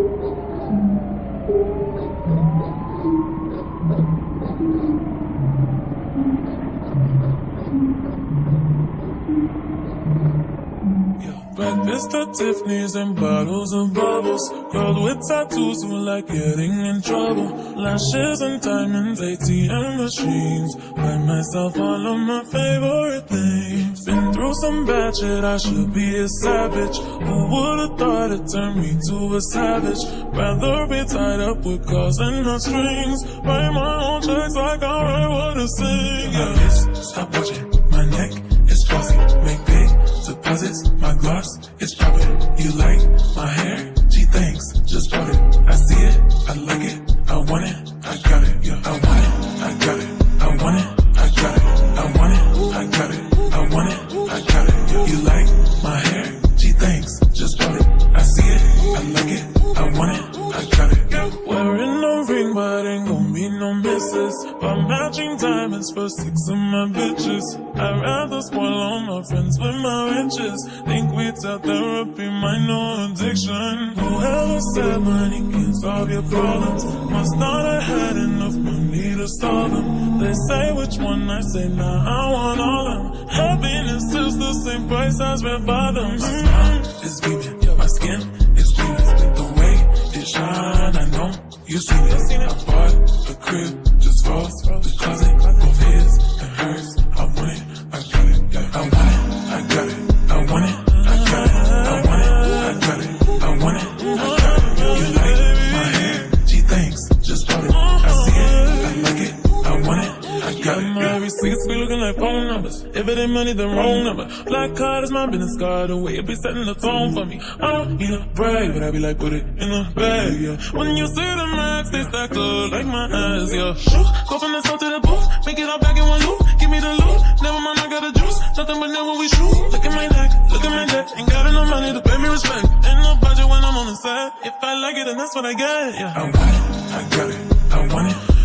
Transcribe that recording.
Breakfast at Tiffany's and bottles of bubbles. Girls with tattoos who like getting in trouble. Lashes and diamonds, ATM machines. Buy myself all of my favorite things. Been through some bad shit, I should be a savage. Who would've thought it turned me to a savage? Rather be tied up with calls and not strings. Write my own checks like I write what I sing. Yeah. My wrist, stop watching. My neck is flossy. Make big deposits. My gloss is popping. You like my hair? Gee, thanks. Just bought it. I see it. I like it. I want it. I got it. Yeah. I want it. I got it. I want it. I got it. I want it. I got it. I want it. I got it. Yeah. You like my hair? Gee, thanks. Just bought it. I see it. I like it. I want it. I got it. Yeah. Wearing no ring, but ain't gon' be no misses. But matching diamonds for 6 of my bitches. I'd rather spoil all my friends with my riches. Think we tell therapy my new addiction. Whoever said money can solve your problems must thought I had enough money to solve them. They say which one, I say nah, I want all of them. Happiness is the same price as red bottoms. My smile is beaming, my skin is gleaming. The way it shine, I know you seen it. I bought a crib just for the closet, both his and hers. I want it, I got it, I want it, I got it, I want it, I got it, I want it, I got it, I want it, I got it. You like my hair? Gee, thanks, just bought it. I see it, I like it, I want it, I got it. My receipts be looking like phone numbers. If it ain't money, then wrong number. Black card is my business card, the way it be setting the tone for me. I don't need a brag, but I be like, put it in the bag, yeah. When you see the max, they stack up like my eyes, yeah. Go from the south to the booth, make it all back in one loop. Give me the loot, never mind, I got the juice. Nothing but never we shoot. Look at my neck, look at my neck. Ain't got enough money to pay me respect. Ain't no budget when I'm on the side. If I like it, then that's what I get, yeah. I want it, I got it, I want it.